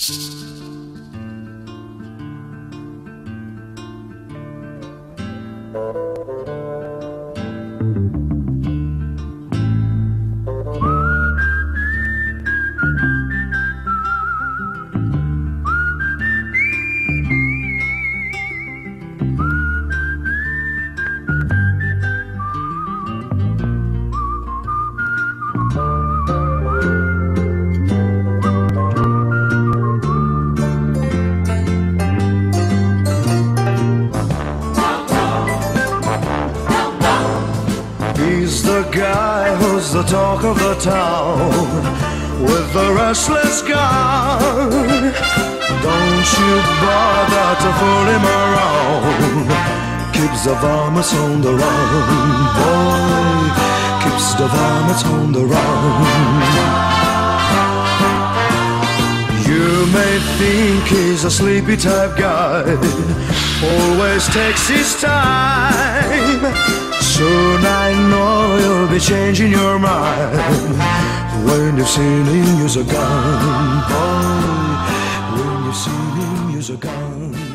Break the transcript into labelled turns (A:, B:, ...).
A: He's the guy who's the talk of the town, with the restless guy. Don't you bother to fool him around. Keeps the varmints on the run, boy. Keeps the varmints on the run. You may think he's a sleepy type guy, always takes his time. Soon I know you'll be changing your mind when you've seen him use a gun, boy. When you've seen him use a gun.